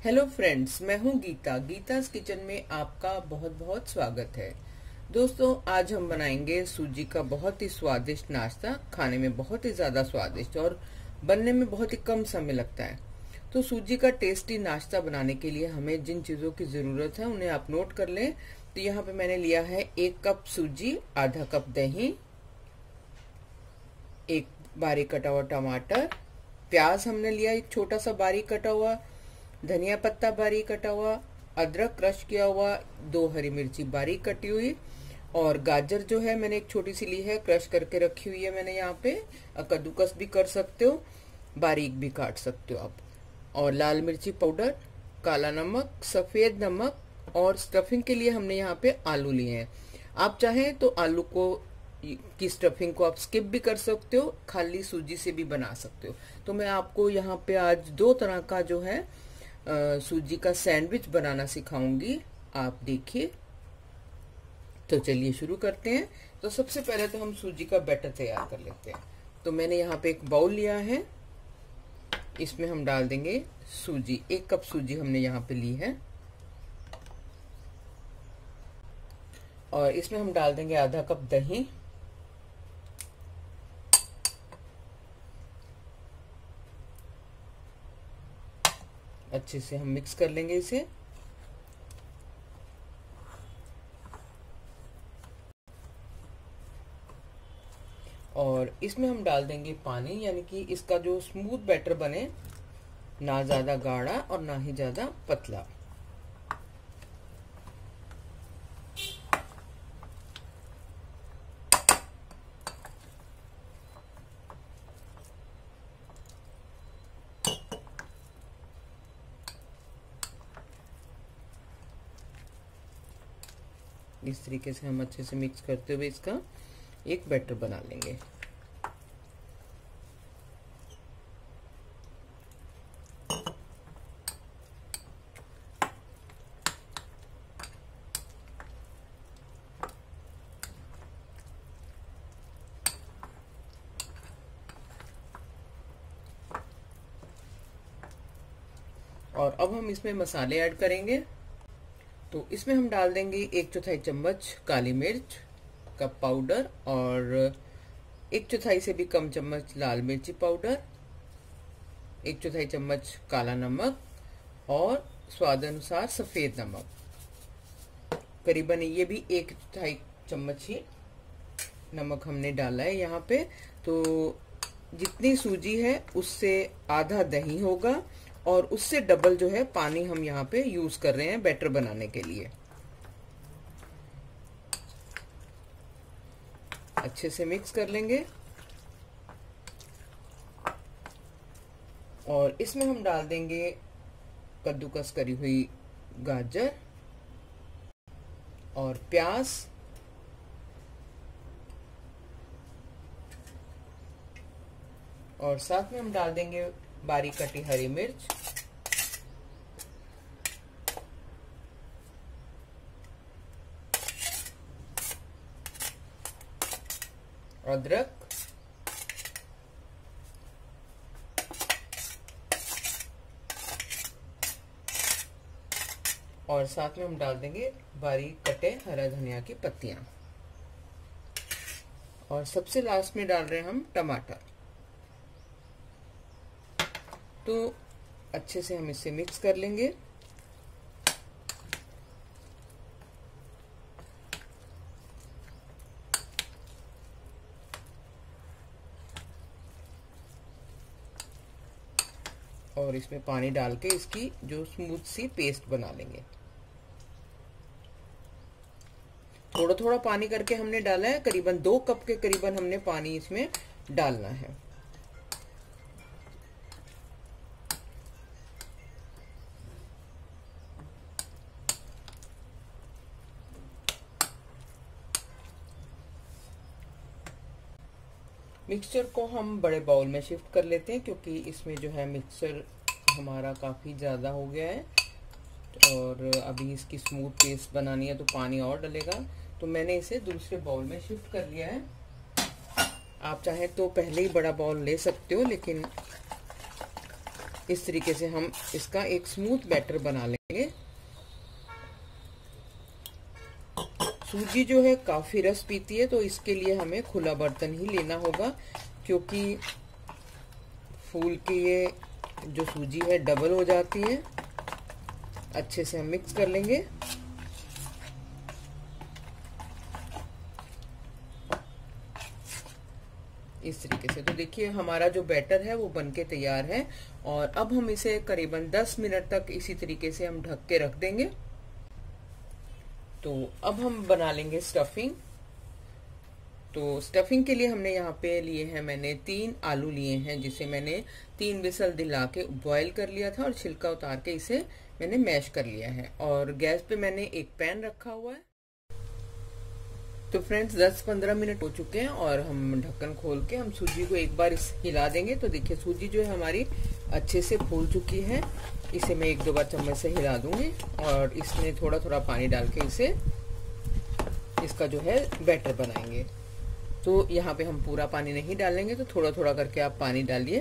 Hello friends, मैं हूं Gita. गीता's kitchen में आपका बहुत बहुत स्वागत है। दोस्तों, आज हम बनाएंगे सूजी का बहुत ही स्वादिष्ट नाश्ता। खाने में बहुत ही ज्यादा स्वादिष्ट और बनने में बहुत ही कम समय लगता है। तो सूजी का टेस्टी नाश्ता बनाने के लिए हमें जिन चीजों की जरूरत है उन्हें आप नोट कर लें। तो यहाँ पे मैंने लिया है 1 कप सूजी, आधा कप दही, 1 बारीक कटा हुआ टमाटर, प्याज हमने लिया एक छोटा सा बारीक कटा हुआ, धनिया पत्ता बारीक कटा हुआ, अदरक क्रश किया हुआ, 2 हरी मिर्ची बारीक कटी हुई, और गाजर जो है मैंने एक छोटी सी ली है, क्रश करके रखी हुई है मैंने यहाँ पे। कद्दूकस भी कर सकते हो, बारीक भी काट सकते हो आप। और लाल मिर्ची पाउडर, काला नमक, सफेद नमक, और स्टफिंग के लिए हमने यहाँ पे आलू लिए हैं। आप चाहें तो आलू को की स्टफिंग को आप स्किप भी कर सकते हो, खाली सूजी से भी बना सकते हो। तो मैं आपको यहाँ पे आज 2 तरह का जो है सूजी का सैंडविच बनाना सिखाऊंगी, आप देखिए। तो चलिए शुरू करते हैं। तो सबसे पहले तो हम सूजी का बैटर तैयार कर लेते हैं। तो मैंने यहाँ पे एक बाउल लिया है, इसमें हम डाल देंगे सूजी। 1 कप सूजी हमने यहाँ पे ली है, और इसमें हम डाल देंगे आधा कप दही, अच्छे से हम मिक्स कर लेंगे इसे। और इसमें हम डाल देंगे पानी, यानी कि इसका जो स्मूथ बैटर बने, ना ज्यादा गाढ़ा और ना ही ज्यादा पतला। इस तरीके से हम अच्छे से मिक्स करते हुए इसका एक बैटर बना लेंगे। और अब हम इसमें मसाले ऐड करेंगे। तो इसमें हम डाल देंगे 1/4 चम्मच काली मिर्च का पाउडर, और 1/4 से भी कम चम्मच लाल मिर्ची पाउडर, 1/4 चम्मच काला नमक, और स्वाद अनुसार सफेद नमक। करीबन ये भी 1/4 चम्मच ही नमक हमने डाला है यहाँ पे। तो जितनी सूजी है उससे आधा दही होगा, और उससे डबल जो है पानी हम यहाँ पे यूज कर रहे हैं बैटर बनाने के लिए। अच्छे से मिक्स कर लेंगे, और इसमें हम डाल देंगे कद्दूकस करी हुई गाजर और प्याज, और साथ में हम डाल देंगे बारीक कटी हरी मिर्च, अदरक, और साथ में हम डाल देंगे बारीक कटे हरा धनिया की पत्तियां, और सबसे लास्ट में डाल रहे हैं हम टमाटर। तो अच्छे से हम इसे मिक्स कर लेंगे। और इसमें पानी डाल के इसकी जो स्मूथ सी पेस्ट बना लेंगे। थोड़ा थोड़ा पानी करके हमने डाला है, करीबन 2 कप के करीबन हमने पानी इसमें डालना है। मिक्सचर को हम बड़े बाउल में शिफ्ट कर लेते हैं, क्योंकि इसमें जो है मिक्सचर हमारा काफ़ी ज़्यादा हो गया है, और अभी इसकी स्मूथ पेस्ट बनानी है तो पानी और डलेगा। तो मैंने इसे दूसरे बाउल में शिफ्ट कर लिया है। आप चाहें तो पहले ही बड़ा बाउल ले सकते हो, लेकिन इस तरीके से हम इसका एक स्मूथ बैटर बना लेंगे। सूजी जो है काफी रस पीती है, तो इसके लिए हमें खुला बर्तन ही लेना होगा, क्योंकि फूल की ये जो सूजी है डबल हो जाती है। अच्छे से हम मिक्स कर लेंगे। इस तरीके से। तो देखिए हमारा जो बैटर है वो बनके तैयार है, और अब हम इसे करीबन 10 मिनट तक इसी तरीके से हम ढक के रख देंगे। तो अब हम बना लेंगे स्टफिंग। तो स्टफिंग के लिए हमने यहाँ पे लिए हैं, मैंने 3 आलू लिए हैं, जिसे मैंने 3 विसल दिला के बॉईल कर लिया था और छिलका उतार के इसे मैंने मैश कर लिया है। और गैस पे मैंने एक पैन रखा हुआ है। तो फ्रेंड्स 10-15 मिनट हो चुके हैं और हम ढक्कन खोल के हम सूजी को एक बार हिला देंगे। तो देखिए सूजी जो है हमारी अच्छे से फूल चुकी है। इसे मैं 1-2 बार चम्मच से हिला दूंगी और इसमें थोड़ा थोड़ा पानी डाल के इसका जो है बैटर बनाएंगे। तो यहाँ पे हम पूरा पानी नहीं डालेंगे, तो थोड़ा थोड़ा करके आप पानी डालिए।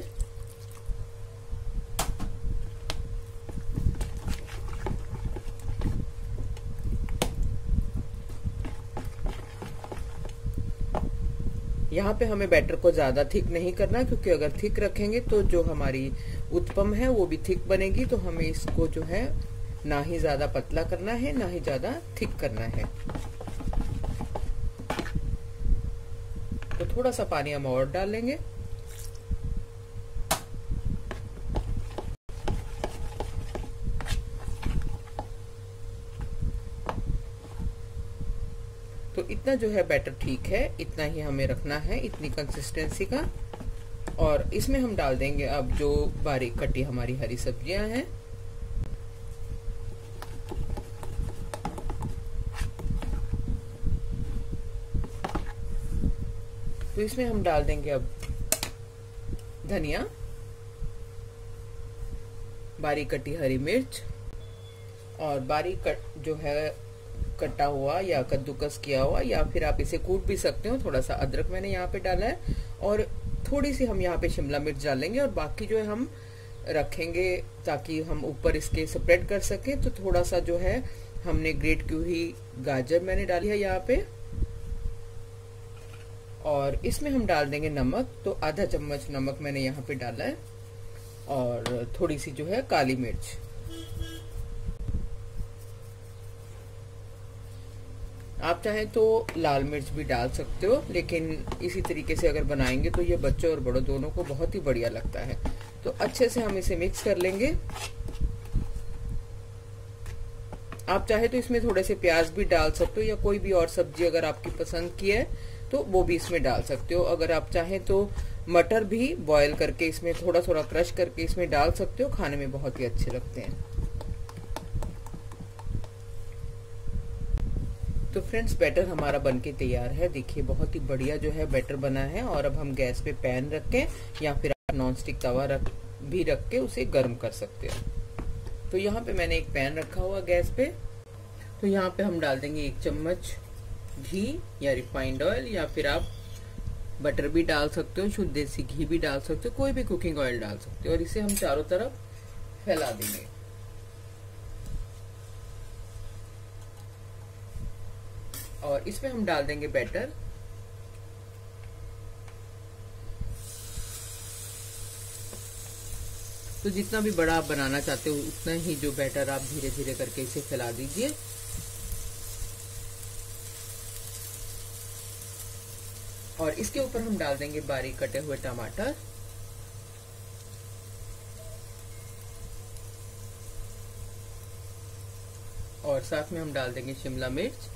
यहाँ पे हमें बैटर को ज्यादा थिक नहीं करना, क्योंकि अगर थिक रखेंगे तो जो हमारी उत्पम है वो भी थिक बनेगी। तो हमें इसको जो है ना ही ज्यादा पतला करना है, ना ही ज्यादा थिक करना है। तो थोड़ा सा पानी हम और डाल लेंगे। तो इतना जो है बैटर ठीक है, इतना ही हमें रखना है, इतनी कंसिस्टेंसी का। और इसमें हम डाल देंगे अब जो बारीक कटी हमारी हरी सब्जियां हैं। तो इसमें हम डाल देंगे अब धनिया, बारीक कटी हरी मिर्च, और बारीक जो है कटा हुआ या कद्दूकस किया हुआ, या फिर आप इसे कूट भी सकते हो। थोड़ा सा अदरक मैंने यहाँ पे डाला है, और थोड़ी सी हम यहाँ पे शिमला मिर्च डालेंगे, और बाकी जो है हम रखेंगे ताकि हम ऊपर इसके स्प्रेड कर सके। तो थोड़ा सा जो है हमने ग्रेट की हुई गाजर मैंने डाली है यहाँ पे, और इसमें हम डाल देंगे नमक। तो आधा चम्मच नमक मैंने यहाँ पे डाला है, और थोड़ी सी जो है काली मिर्च। आप चाहें तो लाल मिर्च भी डाल सकते हो, लेकिन इसी तरीके से अगर बनाएंगे तो ये बच्चों और बड़ों दोनों को बहुत ही बढ़िया लगता है। तो अच्छे से हम इसे मिक्स कर लेंगे। आप चाहे तो इसमें थोड़े से प्याज भी डाल सकते हो, या कोई भी और सब्जी अगर आपकी पसंद की है तो वो भी इसमें डाल सकते हो। अगर आप चाहें तो मटर भी बॉईल करके इसमें थोड़ा थोड़ा क्रश करके इसमें डाल सकते हो, खाने में बहुत ही अच्छे लगते हैं। तो फ्रेंड्स बैटर हमारा बनके तैयार है। देखिए बहुत ही बढ़िया जो है बैटर बना है। और अब हम गैस पे पैन रख के, या फिर आप नॉन स्टिक तवा भी रख के उसे गर्म कर सकते हो। तो यहाँ पे मैंने एक पैन रखा हुआ गैस पे। तो यहाँ पे हम डाल देंगे 1 चम्मच घी या रिफाइंड ऑयल, या फिर आप बटर भी डाल सकते हो, शुद्ध देसी घी भी डाल सकते हो, कोई भी कुकिंग ऑयल डाल सकते हो। और इसे हम चारों तरफ फैला देंगे। और इसमें हम डाल देंगे बैटर। तो जितना भी बड़ा आप बनाना चाहते हो उतना ही जो बैटर आप धीरे धीरे करके इसे फैला दीजिए। और इसके ऊपर हम डाल देंगे बारीक कटे हुए टमाटर, और साथ में हम डाल देंगे शिमला मिर्च,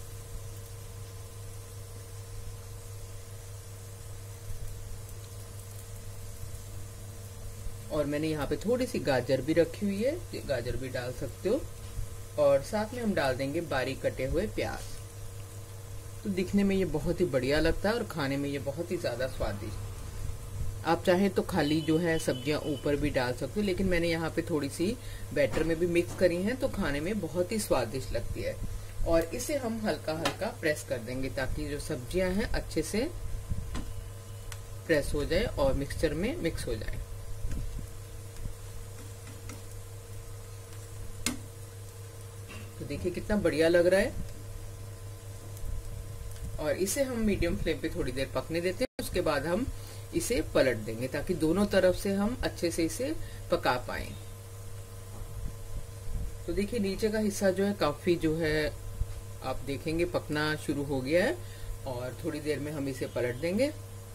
और मैंने यहाँ पे थोड़ी सी गाजर भी रखी हुई है, गाजर भी डाल सकते हो। और साथ में हम डाल देंगे बारीक कटे हुए प्याज। तो दिखने में ये बहुत ही बढ़िया लगता है और खाने में ये बहुत ही ज्यादा स्वादिष्ट। आप चाहें तो खाली जो है सब्जियां ऊपर भी डाल सकते हो, लेकिन मैंने यहाँ पे थोड़ी सी बैटर में भी मिक्स करी हैं, तो खाने में बहुत ही स्वादिष्ट लगती है। और इसे हम हल्का हल्का प्रेस कर देंगे ताकि जो सब्जियां हैं अच्छे से प्रेस हो जाए और मिक्सचर में मिक्स हो जाए। तो देखिए कितना बढ़िया लग रहा है। और इसे हम मीडियम फ्लेम पे थोड़ी देर पकने देते हैं। उसके बाद हम इसे पलट देंगे ताकि दोनों तरफ से हम अच्छे से इसे पका पाए। तो देखिए नीचे का हिस्सा जो है काफी जो है आप देखेंगे पकना शुरू हो गया है और थोड़ी देर में हम इसे पलट देंगे।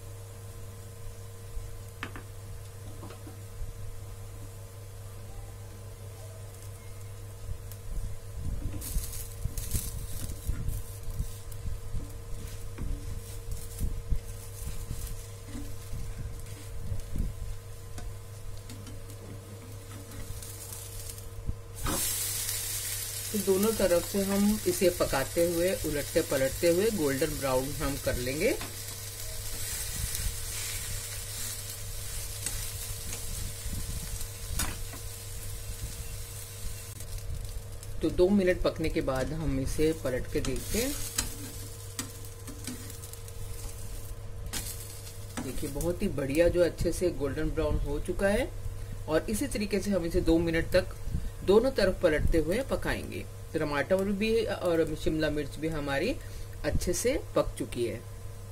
तो दोनों तरफ से हम इसे पकाते हुए उलटते पलटते हुए गोल्डन ब्राउन हम कर लेंगे। तो 2 मिनट पकने के बाद हम इसे पलट के देखते हैं। देखिए बहुत ही बढ़िया जो अच्छे से गोल्डन ब्राउन हो चुका है और इसी तरीके से हम इसे 2 मिनट तक दोनों तरफ पलटते हुए पकाएंगे। टमाटर भी और शिमला मिर्च भी हमारी अच्छे से पक चुकी है।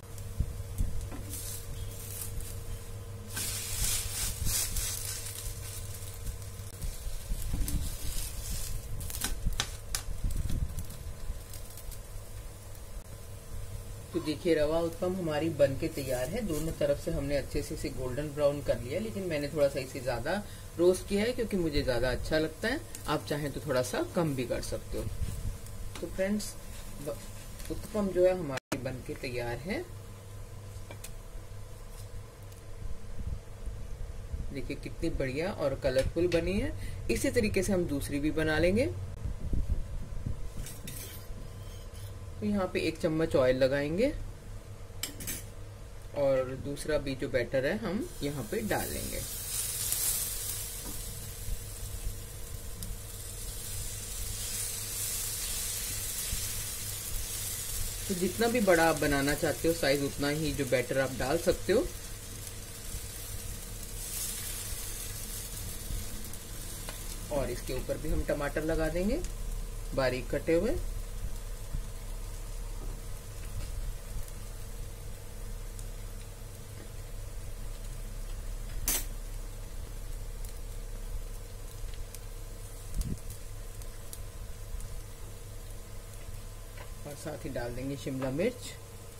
तो देखिए रवा उत्पम हमारी बनके तैयार है। दोनों तरफ से हमने अच्छे से इसे गोल्डन ब्राउन कर लिया, लेकिन मैंने थोड़ा सा इसे ज्यादा रोस्ट किया है क्योंकि मुझे ज्यादा अच्छा लगता है। आप चाहें तो थोड़ा सा कम भी कर सकते हो। तो फ्रेंड्स उत्पम जो है हमारी बनके तैयार है। देखिए कितनी बढ़िया और कलरफुल बनी है। इसी तरीके से हम दूसरी भी बना लेंगे। तो यहाँ पे 1 चम्मच ऑयल लगाएंगे और दूसरा भी जो बैटर है हम यहाँ पे डालेंगे। तो जितना भी बड़ा आप बनाना चाहते हो साइज उतना ही जो बैटर आप डाल सकते हो। और इसके ऊपर भी हम टमाटर लगा देंगे बारीक कटे हुए। और साथ ही डाल देंगे शिमला मिर्च।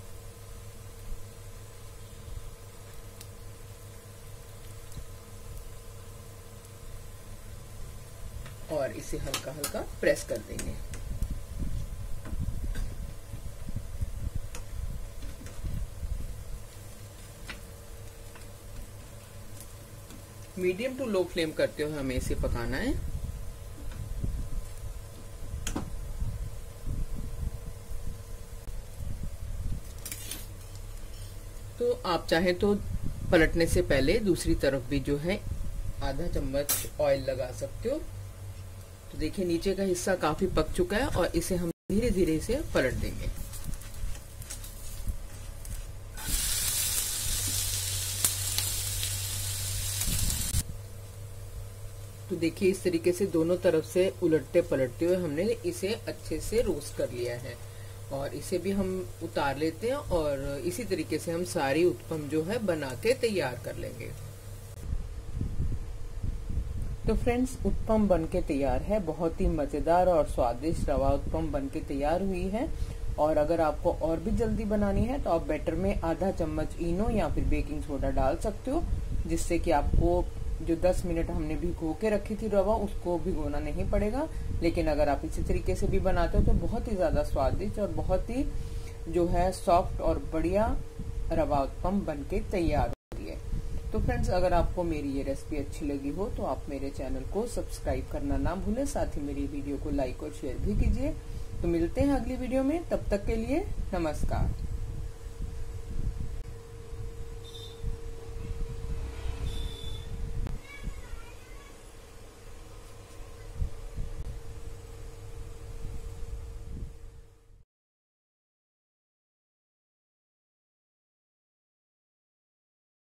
और इसे हल्का हल्का प्रेस कर देंगे। मीडियम टू लो फ्लेम करते हुए हमें इसे पकाना है। तो आप चाहें तो पलटने से पहले दूसरी तरफ भी जो है आधा चम्मच ऑयल लगा सकते हो। तो देखिए नीचे का हिस्सा काफी पक चुका है और इसे हम धीरे धीरे इसे पलट देंगे। तो देखिए इस तरीके से दोनों तरफ से उलटते पलटते हुए हमने इसे अच्छे से रोस्ट कर लिया है और इसे भी हम उतार लेते हैं और इसी तरीके से हम सारी उत्पम जो है बना के तैयार कर लेंगे। तो फ्रेंड्स उत्पम बनके तैयार है। बहुत ही मजेदार और स्वादिष्ट रवा उत्पम बनके तैयार हुई है। और अगर आपको और भी जल्दी बनानी है तो आप बैटर में आधा चम्मच इनो या फिर बेकिंग सोडा डाल सकते हो, जिससे कि आपको जो 10 मिनट हमने भिगो के रखी थी रवा उसको भिगोना नहीं पड़ेगा। लेकिन अगर आप इसी तरीके से भी बनाते हो तो बहुत ही ज्यादा स्वादिष्ट और बहुत ही जो है सॉफ्ट और बढ़िया रवा उत्पम बनके तैयार होती है। तो फ्रेंड्स अगर आपको मेरी ये रेसिपी अच्छी लगी हो तो आप मेरे चैनल को सब्सक्राइब करना ना भूलें, साथ ही मेरी वीडियो को लाइक और शेयर भी कीजिए। तो मिलते हैं अगली वीडियो में, तब तक के लिए नमस्कार।